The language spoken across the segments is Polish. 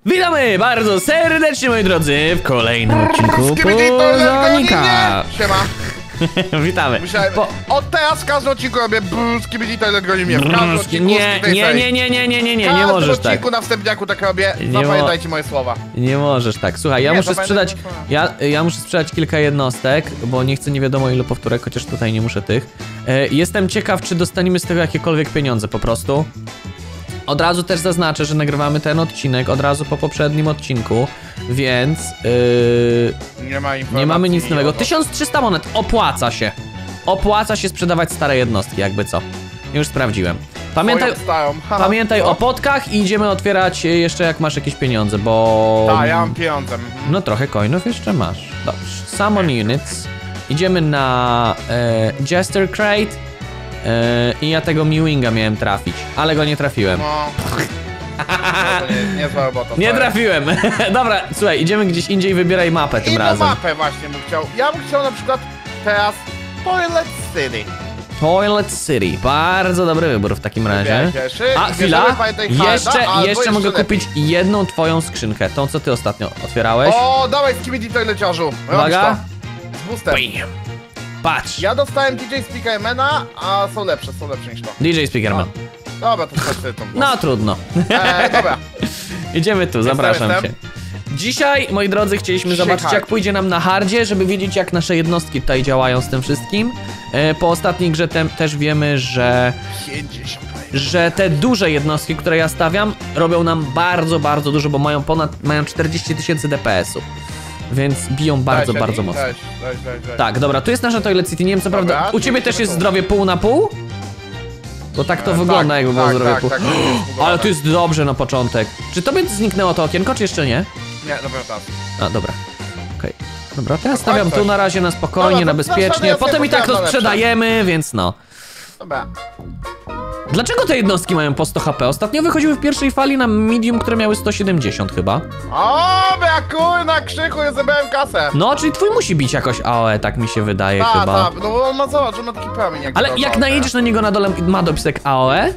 Witamy bardzo serdecznie, moi drodzy, w kolejnym odcinku Pozonika. Siema. Witamy. Myślałem, od teraz w każdym odcinku robię Skibidi Toilet goni mnie. W każdym odcinku nie możesz tak. W odcinku na wstępniaku tak robię. Zapamiętajcie moje słowa. Nie możesz tak. Słuchaj, ja muszę sprzedać. Ja muszę sprzedać kilka jednostek, bo nie chcę nie wiadomo ilu powtórek, chociaż tutaj nie muszę tych. Jestem ciekaw, czy dostaniemy z tego jakiekolwiek pieniądze po prostu. Od razu też zaznaczę, że nagrywamy ten odcinek od razu po poprzednim odcinku, więc nie mamy nic nowego. 1300 monet, opłaca się. Opłaca się sprzedawać stare jednostki, jakby co. Już sprawdziłem. Pamiętaj o potkach i idziemy otwierać jeszcze jak masz jakieś pieniądze, bo... Tak, ja mam pieniądze. No trochę coinów jeszcze masz. Dobrze, Summon Units. Idziemy na Jester Crate. I ja tego Mewinga miałem trafić, ale go nie trafiłem. No to niezła robota. Nie trafiłem. Dobra, słuchaj, idziemy gdzieś indziej, wybieraj mapę tym razem. mapę właśnie bym chciał. Ja bym chciał na przykład teraz Toilet City. Toilet City, bardzo dobry wybór w takim razie. A chwila, jeszcze mogę kupić jedną twoją skrzynkę, tą co ty ostatnio otwierałeś. O, dawaj Skibidi Toileciarzu. Uwaga. Z boostem. Patrz. Ja dostałem DJ Speakermana, a są lepsze niż to. DJ Speakerman. Dobra, to chodź tą. No trudno. Dobra. Idziemy tu, zapraszam cię. Dzisiaj, moi drodzy, chcieliśmy zobaczyć jak pójdzie nam na hardzie, żeby wiedzieć jak nasze jednostki tutaj działają z tym wszystkim. Po ostatniej grze też wiemy, że te duże jednostki, które ja stawiam, robią nam bardzo dużo, bo mają 40 000 DPS-ów. Więc biją bardzo mocno. Tak, dobra, tu jest nasza Toilet City, nie wiem co prawda. U ciebie też jest zdrowie pół na pół? Bo tak to wygląda, jakby było zdrowie pół. Ale tu jest dobrze na początek. Czy tobie zniknęło to okienko, czy jeszcze nie? Nie, dobra, tak. A, dobra. Okej. Dobra, to ja stawiam tu na razie na spokojnie, na bezpiecznie. Potem i tak to sprzedajemy, więc no. Dobra. Dlaczego te jednostki mają po 100 HP? Ostatnio wychodziły w pierwszej fali na medium, które miały 170 chyba. O, brakuj na krzyku, ja zebrałem kasę. No, czyli twój musi bić jakoś AOE, tak mi się wydaje chyba. Tak, no bo on ma zobacz, on ma taki promień jak. Ale jak najedziesz na niego na dole, ma dopisek AOE?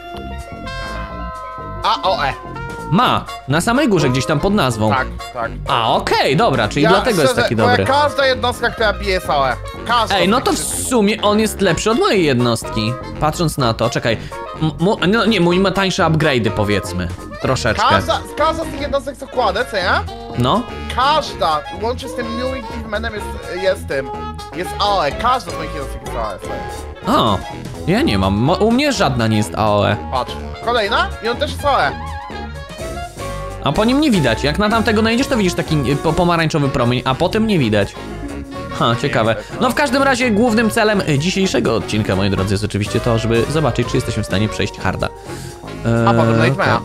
AOE. Ma, na samej górze gdzieś tam pod nazwą. Tak. A, okej, dobra, czyli dlatego jest taki dobry. Każda jednostka, która bije jest AOE. Ej, no to w sumie on jest lepszy od mojej jednostki. Patrząc na to, czekaj. Mój ma tańsze upgrade'y, powiedzmy. Troszeczkę. Każda z tych jednostek co kładę, co ja? No. Każda, łącznie z tym Mewing Pigmanem jest AOE. Każda z moich jednostek jest AOE. O, ja nie mam. U mnie żadna nie jest AOE. Patrz, kolejna i on też jest AOE. A po nim nie widać. Jak na tamtego najedziesz, to widzisz taki pomarańczowy promień, a potem nie widać. Ha, ciekawe. No w każdym razie głównym celem dzisiejszego odcinka, moi drodzy, jest oczywiście to, żeby zobaczyć, czy jesteśmy w stanie przejść harda. A potem Nightmare'a.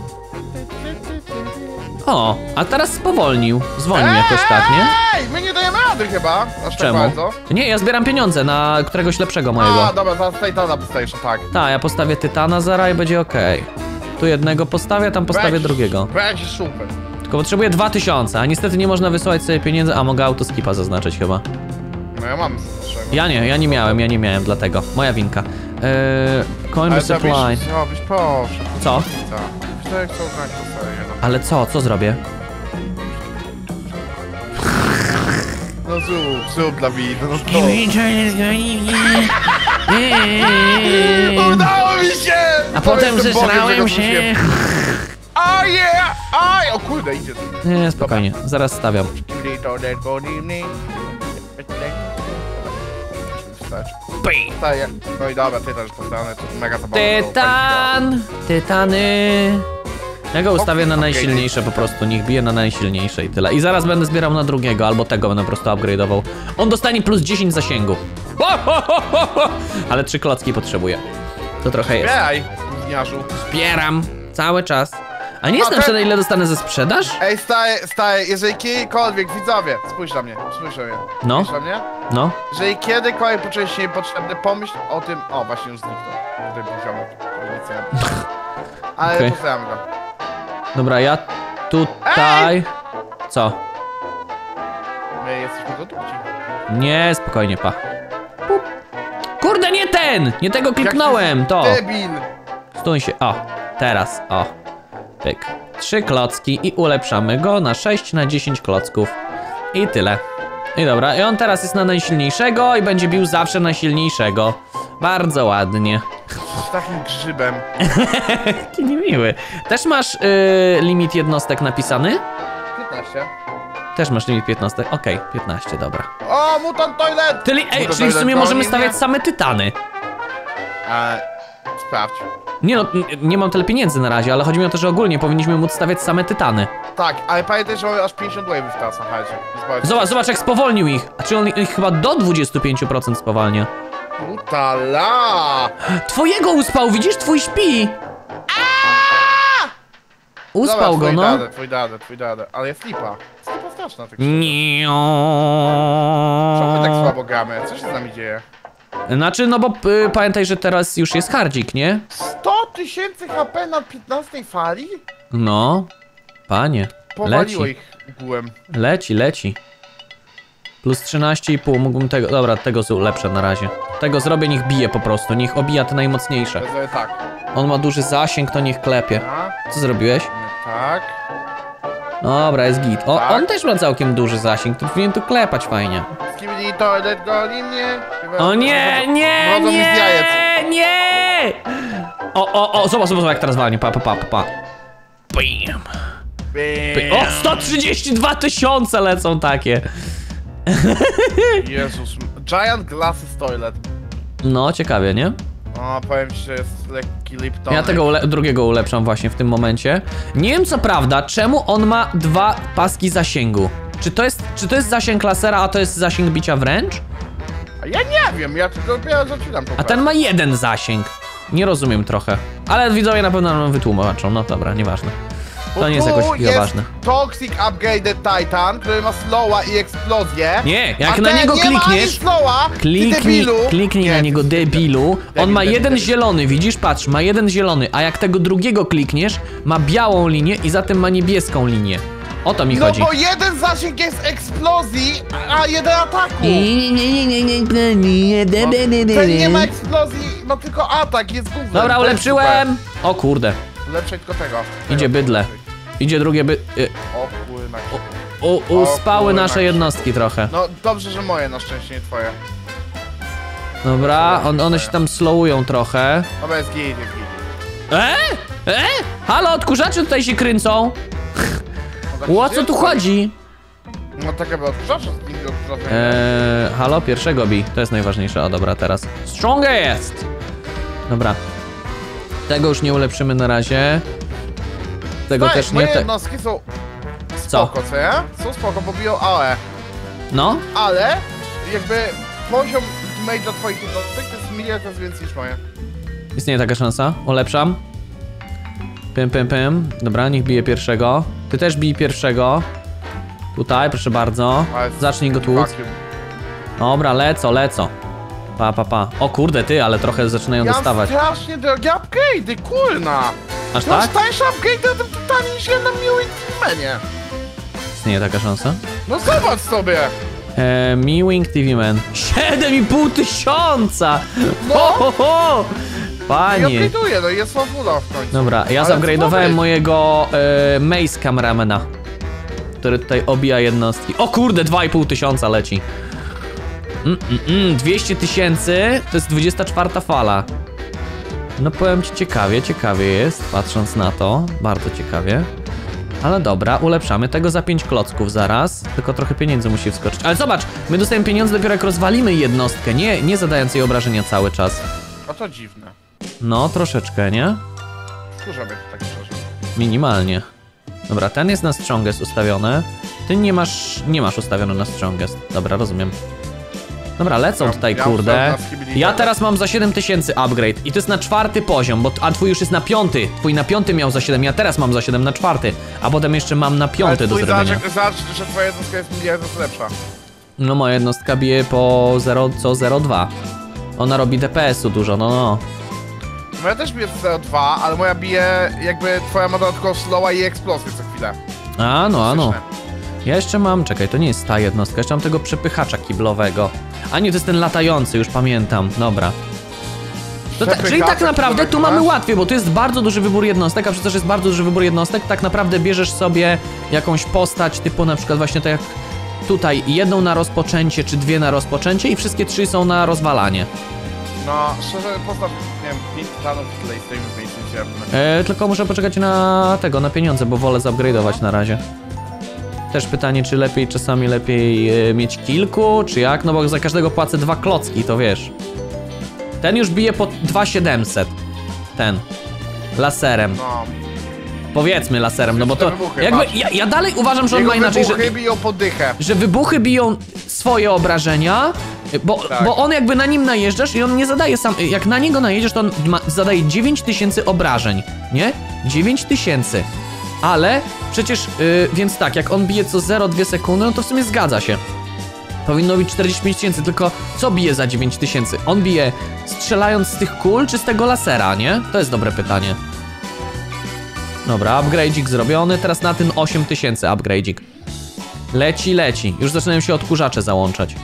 O, a teraz spowolnił. Zwolnił jakoś tak, nie? Ej, my nie dajemy rady chyba. Czemu? Tak bardzo. Nie, ja zbieram pieniądze na któregoś lepszego mojego. A, dobra, zaraz Titana postawisz, tak. Tak, ja postawię Tytana zara i będzie okej. Tu jednego postawię, tam postawię drugiego. Będzie super. Tylko potrzebuję 2000, a niestety nie można wysyłać sobie pieniędzy, a mogę autoskipa zaznaczyć chyba. No ja mam Ja nie miałem, dlatego. Moja winka. Coin resupply. Proszę. Co? Ale co zrobię? No zrób dla mnie, no to. Udało mi się! A potem zesrałem się. Aj, o kurde, idzie. Nie, spokojnie, zaraz stawiam. No i dobra, Tytan już postawiony, to mega zabawne. Tytany. Ja go ustawię na najsilniejsze po prostu, niech bije na najsilniejsze i tyle. I zaraz będę zbierał na drugiego, albo tego będę po prostu upgrade'ował. On dostanie plus 10 zasięgu. Ale 3 klocki potrzebuję. To trochę jest. Zbieraj, gówniarzu. Zbieram, cały czas. A nie jestem pewien, ile dostanę za sprzedaż? Ej, stary, jeżeli kiedykolwiek, widzowie, spójrz na mnie. No. Spójrz na mnie. No. Jeżeli kiedykolwiek poczujesz się niepotrzebny, pomyśl o tym. O, właśnie już zniknął. Tutaj poziomy. Ale pozdrawiam go. Dobra, ja tutaj... Ej! Co? My jesteśmy gotowi. Nie, spokojnie, pa. Kurde, nie ten! Nie tego kliknąłem, to. Debil! Stój się, o, teraz, o. Pyk. 3 klocki i ulepszamy go na 6 na 10 klocków. I tyle. I dobra, i on teraz jest na najsilniejszego i będzie bił zawsze najsilniejszego. Bardzo ładnie. Z takim grzybem. Jaki niemiły. Też masz limit jednostek napisany? 15. Też masz limit 15. Okej, 15, dobra. O, mutant toilet! Czyli w sumie możemy stawiać same tytany. Sprawdź. Nie no, nie mam tyle pieniędzy na razie, ale chodzi mi o to, że ogólnie powinniśmy móc stawiać same tytany. Tak, ale pamiętaj, że mamy aż 50 wave'ów teraz na chacie. Zobacz jak spowolnił ich. A czy on ich chyba do 25% spowalnia? Utala! Twojego uspał, widzisz? Twój śpi! Uspał go, no. Twój dada, ale jest lipa. Jest lipa straszna. Tak Nie. Czemu my tak słabo gramy? Co się z nami dzieje? Znaczy, no bo pamiętaj, że teraz już jest hardzik, nie? 100 000 HP na 15 fali? No, panie. Powaliło ich bułem. Leci. Plus 13,5, mógłbym tego... Dobra, tego ulepszę na razie. Tego zrobię, niech bije po prostu, niech obija te najmocniejsze. Tak. On ma duży zasięg, to niech klepie. Co zrobiłeś? Tak. Dobra, jest git. O, tak. On też ma całkiem duży zasięg, to powinien tu klepać fajnie. Skibidi toilet goli mnie. O nie! O, zobacz jak teraz walnie, pa. Bam. O, 132 000 lecą takie. Jezus, Giant Glasses Toilet. No, ciekawie, nie? O, powiem ci, że jest lekki Lipton. Ja tego drugiego ulepszam właśnie w tym momencie. Nie wiem co prawda, czemu on ma 2 paski zasięgu. Czy to jest zasięg lasera, a to jest zasięg bicia wręcz? A ja nie wiem, ja tylko zaczynam to. A ten ma 1 zasięg. Nie rozumiem trochę. Ale widzowie na pewno nam wytłumaczą. No dobra, nieważne. To nie jest jakoś ważne. Toxic Upgraded Titan, który ma slowa i eksplozję. Nie, jak na niego klikniesz, kliknij na niego, debilu. On ma jeden zielony, widzisz? Patrz, ma jeden zielony, a jak tego drugiego klikniesz, ma białą linię i zatem ma niebieską linię. O to mi chodzi. No bo jeden zasięg jest eksplozji, a jeden ataku. Ten nie ma eksplozji, ma tylko atak, jest gównem. Dobra, ulepszyłem. O kurde. Ulepszaj tylko tego. Idzie bydle. Idzie drugie O kurna. Uspały nasze jednostki trochę. No dobrze, że moje, na szczęście nie twoje. Dobra, one się tam slowują trochę. Dobra, jest git. Halo, odkurzacze tutaj się kręcą. O co tu chodzi? No tak jakby odkurzacza z nimi odkurzacza. Halo, pierwszego bij. To jest najważniejsze. O dobra, teraz. Strongest! Dobra. Tego już nie ulepszymy na razie. Tego też nie. Moje jednostki są spoko, co nie? Są spoko, bo biją AOE. No? Ale jakby poziom damage'a twoich jednostek to jest miliard razy więcej niż moje. Istnieje taka szansa. Ulepszam. Pym. Dobra, niech bije pierwszego. Ty też bij pierwszego. Tutaj, proszę bardzo. Zacznij go tłuc. Dobra, lecą. Pa. O kurde, ty, ale trochę zaczynają dostawać. Ja mam strasznie drogie upgrade'y, kurna. Aż tak? Masz tańsze upgrade'y na tym tytanie niż ja na Mewing TV-manie. Istnieje taka szansa? No zobacz sobie. Mewing TV Man. 7500! No. Ho! Panie. Ja upgrade'uję, no jest fabula w końcu. Dobra, ja zupgrade'owałem mojego Mace Cameramana, który tutaj obija jednostki. O kurde, 2500 leci. 200 000 to jest 24 fala. No powiem ci, ciekawie jest, patrząc na to. Bardzo ciekawie. Ale dobra, ulepszamy tego za 5 klocków zaraz. Tylko trochę pieniędzy musi wskoczyć. Ale zobacz, my dostajemy pieniądze dopiero jak rozwalimy jednostkę, nie zadając jej obrażenia cały czas. A to dziwne. No, troszeczkę, nie? Wkurza mnie to tak szczerze. Minimalnie. Dobra, ten jest na strongest ustawiony. Ty nie masz ustawiony na strongest. Dobra, rozumiem. Dobra, lecą tutaj, kurde. Ja teraz mam za 7000 upgrade i to jest na 4. poziom, a twój już jest na 5. Twój na 5 miał za 7, ja teraz mam za 7 na 4. A potem jeszcze mam na 5 do zrobienia. Zobacz, że twoja jednostka jest miliard lepsza. No moja jednostka bije po 0,02. Ona robi DPS-u dużo, no. Moja też bije 0,2, ale moja bije jakby twoja ma dodatkowo slowa i eksplozję co chwilę. A no. Ja jeszcze mam, czekaj, to nie jest ta jednostka, jeszcze mam tego przepychacza kiblowego. A nie, to jest ten latający, już pamiętam, dobra. Czyli tak naprawdę tu mamy łatwiej, bo tu jest bardzo duży wybór jednostek, a przez to, że jest bardzo duży wybór jednostek, tak naprawdę bierzesz sobie jakąś postać typu na przykład właśnie tak jak tutaj, jedną na rozpoczęcie, czy dwie na rozpoczęcie i wszystkie 3 są na rozwalanie. No, szczerze, postaw, nie wiem, 5 planów tyle i stoimy w miejscu, tylko muszę poczekać na pieniądze, bo wolę zupgrade'ować na razie. Też pytanie, czy czasami lepiej mieć kilku, czy jak? No bo za każdego płacę 2 klocki, to wiesz. Ten już bije po 2700. Ten. Laserem. No. Powiedzmy laserem, no bo to jakby ja dalej uważam, że on ma inaczej, wybuchy biją po dychę. Że wybuchy biją swoje obrażenia, bo on jakby na nim najeżdżasz i on nie zadaje sam, jak na niego najedziesz, to on zadaje 9000 obrażeń, nie? 9000. Ale przecież, więc tak, jak on bije co 0,2 sekundy, no to w sumie zgadza się. Powinno być 45 000, tylko co bije za 9000? On bije strzelając z tych kul, czy z tego lasera, nie? To jest dobre pytanie. Dobra, upgrade'ik zrobiony, teraz na ten 8000 upgrade'ik. Leci. Już zaczynają się odkurzacze załączać.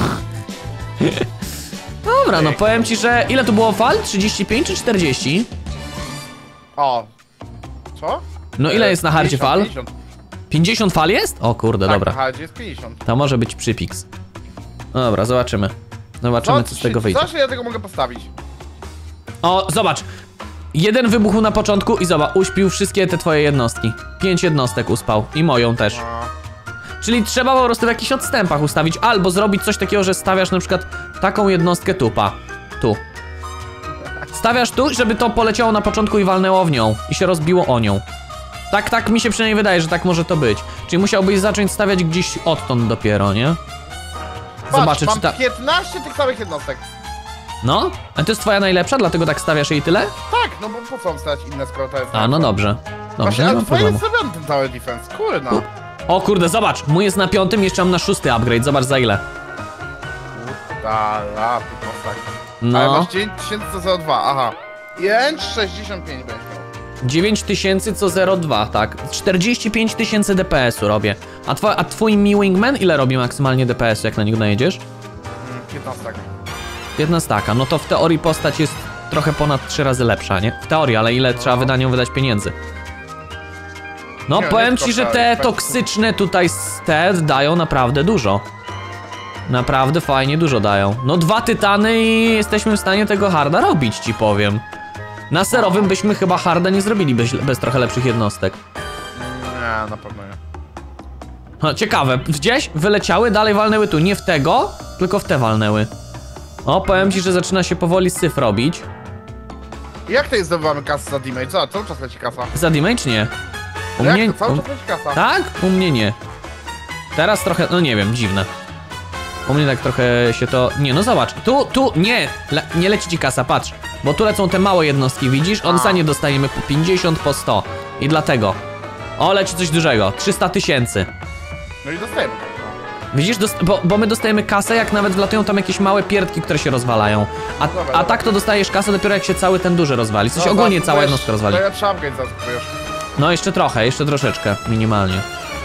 Dobra, no powiem ci, że... Ile tu było fal? 35 czy 40? O. Co? No ile jest na hardzie fal? 50. 50 fal jest? O kurde, Tak, dobra. na hardzie jest 50. To może być przypiks. No dobra, zobaczymy. Zobaczymy, co z tego wyjdzie. Zawsze ja tego mogę postawić. O, zobacz. Jeden wybuchł na początku i zobacz, uśpił wszystkie te twoje jednostki. 5 jednostek uspał i moją też. Czyli trzeba po prostu w jakichś odstępach ustawić, albo zrobić coś takiego, że stawiasz na przykład taką jednostkę tu, tu. Stawiasz tu, żeby to poleciało na początku i walnęło w nią i się rozbiło o nią. Tak mi się przynajmniej wydaje, że tak może to być. Czyli musiałbyś zacząć stawiać gdzieś odtąd dopiero, nie? Zobaczę, czy ta... 15 tych samych jednostek. No? A to jest twoja najlepsza, dlatego tak stawiasz jej tyle? Tak, no bo po co mam stawiać inne, skoro to jest... A, no dobrze. Właśnie, ale twoje jest zrobiony ten tower defense, kurna. O kurde, zobacz, mój jest na 5, jeszcze mam na 6 upgrade, zobacz za ile. Dala, tak. No. Ale masz 9002, aha. 1,65 będziesz miał. 9000 co 0,2, tak. 45 000 DPS-u robię. A twój Mi Wingman ile robi maksymalnie DPS-u, jak na niego najedziesz? 15. 15, no to w teorii postać jest trochę ponad 3 razy lepsza, nie? W teorii, ale ile trzeba wydać pieniędzy? No nie, powiem ci, że te toksyczne tutaj dają naprawdę dużo. Naprawdę fajnie dużo dają. No 2 tytany i jesteśmy w stanie tego harda robić, ci powiem. Na serowym byśmy chyba harda nie zrobili bez trochę lepszych jednostek. Nie, na pewno nie. No, ciekawe, gdzieś wyleciały, dalej walnęły tu. Nie w tego, tylko w te walnęły. O, powiem ci, że zaczyna się powoli syf robić. Jak to jest, zdobywamy kasę za damage? Co? Cały czas leci kasa? Za damage nie. U mnie... Jak to? Cały czas leci kasa? Tak? U mnie nie. Teraz trochę, no nie wiem, dziwne. U mnie tak trochę się to... Nie, no zobacz, tu, nie leci ci kasa, patrz. Bo tu lecą te małe jednostki, widzisz? On za nie dostajemy po 50, po 100. I dlatego. O, leci coś dużego, 300 000. No i dostajemy. Widzisz, bo my dostajemy kasę, jak nawet wlatują tam jakieś małe pierdki, które się rozwalają. A tak to dostajesz kasę dopiero jak się cały ten duży rozwali. Coś ogólnie cała jednostka rozwali. To ja trzeba upgrade zaskakujesz. No jeszcze trochę, jeszcze troszeczkę, minimalnie.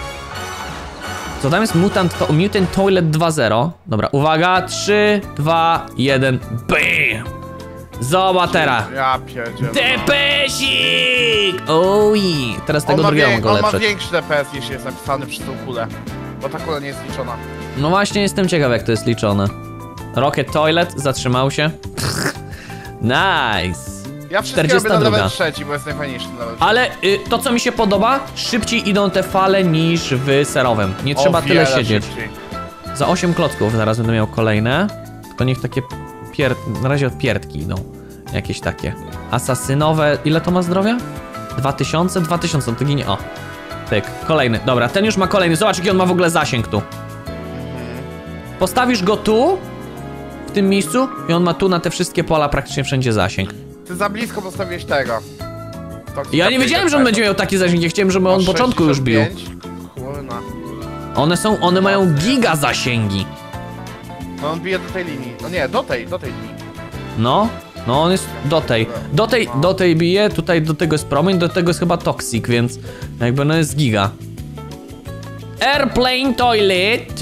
Co tam jest? Mutant Toilet 2.0. Dobra, uwaga, 3, 2, 1, BAM! Zobacz teraz. Ja pierdzielę. DPS-ik! Oj, teraz tego drugiego mogę ulepszyć. On ma większy DPS niż jest napisany przez tą kulę. Bo ta kula nie jest liczona. No właśnie, jestem ciekaw jak to jest liczone. Rocket Toilet, zatrzymał się. Nice. Ja wszystkie robię na level 3, bo jest najfajniejszy level 3. Ale to co mi się podoba, szybciej idą te fale niż w serowym. Nie trzeba tyle siedzieć. Szybciej. Za 8 klocków zaraz będę miał kolejne. Tylko niech takie na razie od pierdki idą. Jakieś takie. Asasynowe, ile to ma zdrowia? 2000? 2000, to ginie, o. Pyk, kolejny, dobra, ten już ma kolejny. Zobacz jaki on ma w ogóle zasięg tu. Postawisz go tu, w tym miejscu i on ma tu na te wszystkie pola praktycznie wszędzie zasięg. Ty za blisko postawiłeś tego. Ja nie wiedziałem, że on będzie miał taki zasięg, nie chciałem, żeby on od początku już bił. Kurna. One mają giga zasięgi. No on bije do tej linii. No nie, do tej linii. No on jest do tej bije, tutaj do tego jest promień, do tego jest chyba toxic, więc jakby no jest giga. Airplane Toilet.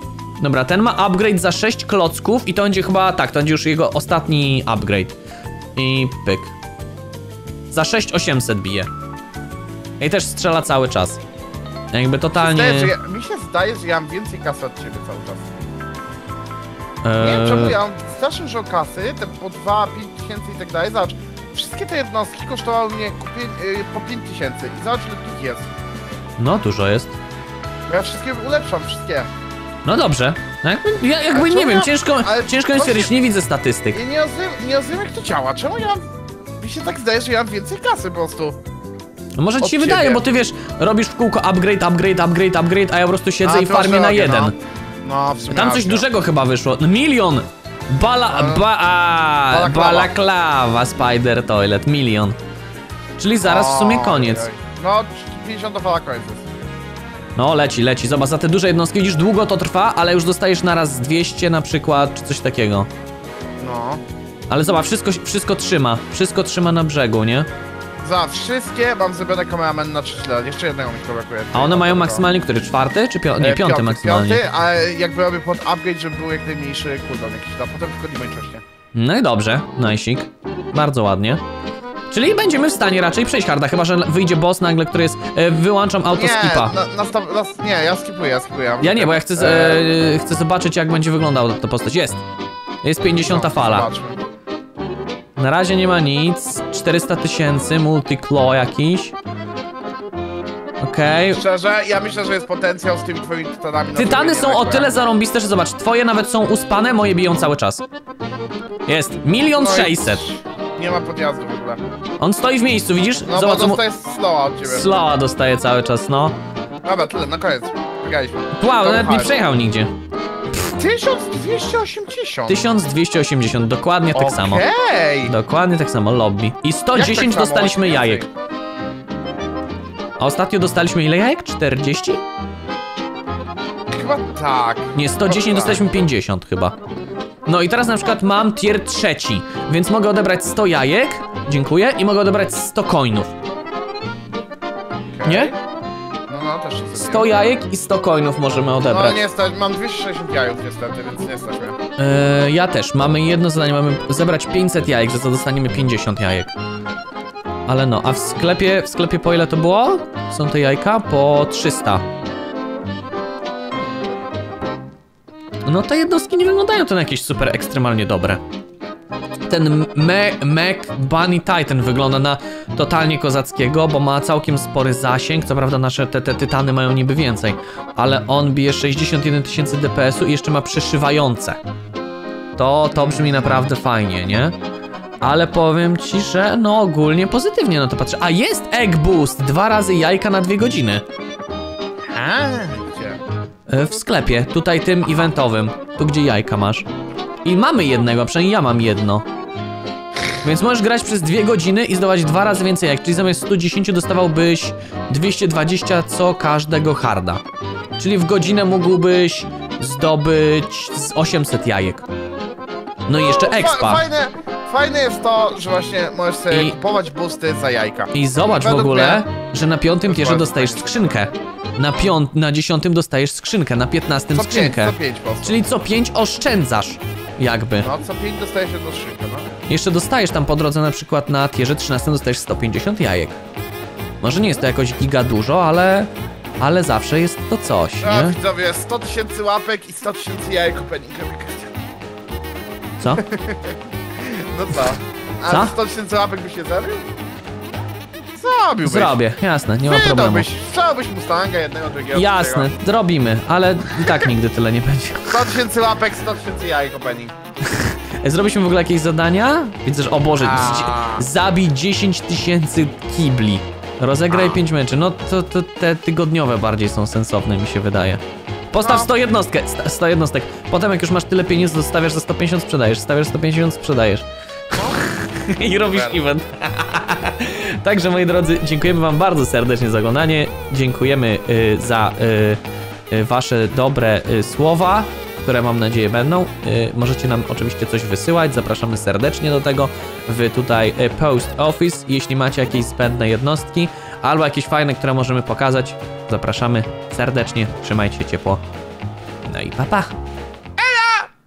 Dobra, ten ma upgrade za 6 klocków i to będzie chyba, tak, to będzie już jego ostatni upgrade. I pyk. Za 6800 bije. I też strzela cały czas. Jakby totalnie... Mi się zdaje, że ja mam więcej kasy od ciebie cały czas. Nie wiem czemu ja mam strasznie dużo kasy, te po 2, 5 tysięcy i tak dalej. Zobacz, wszystkie te jednostki kosztowały mnie po 5 tysięcy i zobacz ile tych jest. No dużo jest. Ja wszystkie ulepszam, wszystkie. No dobrze. Jakby nie wiem, ciężko mi stwierdzić, nie widzę statystyk. Ja nie rozumiem jak to działa, czemu ja... Mi się tak zdaje, że ja mam więcej kasy po prostu. No może ci się wydaje, bo ty wiesz, robisz w kółko upgrade, a ja po prostu siedzę i farmię na jeden. No, w sumie tam coś dużego chyba wyszło. Milion! Balaklawa Spider Toilet, milion. Czyli zaraz w sumie koniec. No, 50 do fala koniec jest. No, leci. Zobacz, za te duże jednostki widzisz, długo to trwa, ale już dostajesz naraz 200 na przykład, czy coś takiego. No. Ale zobacz, wszystko trzyma na brzegu, nie? Za wszystkie mam zrobione kameraman na 3 lat, jeszcze jednego mi to brakuje. A one mają maksymalnie który? 4. czy nie, 5 maksymalnie? 5, ale jakby robię pod upgrade, żeby był jak najmniejszy cooldown jakiś, a potem tylko nie rośnie. No i dobrze, najsik. Bardzo ładnie. Czyli będziemy w stanie raczej przejść harda, chyba że wyjdzie boss nagle, który jest... wyłączam autoskipa. Nie, ja skipuję. Ja nie, bo ja chcę zobaczyć jak będzie wyglądała ta postać. Jest 50 fala. Zobaczmy. Na razie nie ma nic. 400 000, multi-claw jakiś. Okej. Szczerze, ja myślę, że jest potencjał z tymi twoimi tytanami. Tytany są o tyle zarąbiste, że zobacz, twoje nawet są uspane, moje biją cały czas. Jest 1 600 000. Nie ma podjazdu w ogóle. On stoi w miejscu, widzisz? No zobacz, bo dostaje slowa od ciebie. Slowa dostaje cały czas, no. Dobra, tyle, na koniec. Wygraliśmy. Wow, nawet nie przejechał nigdzie. 1280. 1280, dokładnie tak samo. Dokładnie tak samo, lobby. I 110 tak dostaliśmy jajek. A ostatnio dostaliśmy ile jajek? 40? Chyba tak. Nie, 110 dostaliśmy 50 chyba. No i teraz na przykład mam tier 3, więc mogę odebrać 100 jajek, dziękuję, i mogę odebrać 100 coinów. Nie? No, też się 100 jajek i 100 coinów możemy odebrać. No nie stać, mam 260 jajów niestety, więc nie stać mnie. Ja też, mamy jedno zadanie, mamy zebrać 500 jajek, za co dostaniemy 50 jajek. Ale no, a w sklepie po ile to było? Są te jajka? Po 300. No te jednostki nie wyglądają to na jakieś super ekstremalnie dobre. Ten Bunny Titan wygląda na totalnie kozackiego, bo ma całkiem spory zasięg. Co prawda nasze te tytany mają niby więcej, ale on bije 61 000 DPS-u i jeszcze ma przeszywające. To brzmi naprawdę fajnie, nie? Ale powiem ci, że no ogólnie pozytywnie na to patrzę. A jest Egg Boost! 2 razy jajka na 2 godziny. Gdzie? W sklepie, tutaj tym eventowym. Tu gdzie jajka masz. I mamy jednego, przynajmniej ja mam jedno. Więc możesz grać przez 2 godziny i zdobywać 2 razy więcej jajek. Czyli zamiast 110 dostawałbyś 220 co każdego harda. Czyli w godzinę mógłbyś zdobyć z 800 jajek. No i jeszcze expa. Fajne jest to, że właśnie możesz sobie kupować boosty za jajka. I zobacz w ogóle, że na 5. tierze dostajesz skrzynkę. Na 10. dostajesz skrzynkę, na 15 skrzynkę. Co 5 czyli co 5 oszczędzasz. Jakby. No, co 5 dostajesz jedną skrzynkę, no. Jeszcze dostajesz tam po drodze na przykład na tierze 13 dostajesz 150 jajek. Może nie jest to jakoś giga dużo, ale zawsze jest to coś, nie? Widzowie, 100 000 łapek i 100 000 jajek opening. Co? No co? A 100 000 łapek byś się zabił? Zrobiłbyś. Zrobię, jasne, nie ma problemu. Strzelałbyś Mustanga jednego, drugiego. Jasne, zrobimy, ale i tak nigdy tyle nie będzie. 100 000 łapek, 100 000 jajek opening. Zrobiliśmy w ogóle jakieś zadania? Widzę, że o Boże, zabij 10 000 kibli. Rozegraj 5 meczy. No to te tygodniowe bardziej są sensowne, mi się wydaje. Postaw 100 jednostek. Potem jak już masz tyle pieniędzy, to stawiasz za 150, sprzedajesz. Stawiasz 150, sprzedajesz. I robisz event. Także moi drodzy, dziękujemy wam bardzo serdecznie za oglądanie. Dziękujemy za wasze dobre słowa, które mam nadzieję będą. Możecie nam oczywiście coś wysyłać, zapraszamy serdecznie do tego w tutaj post office. Jeśli macie jakieś zbędne jednostki albo jakieś fajne, które możemy pokazać, zapraszamy serdecznie, trzymajcie się ciepło. No i pa pa!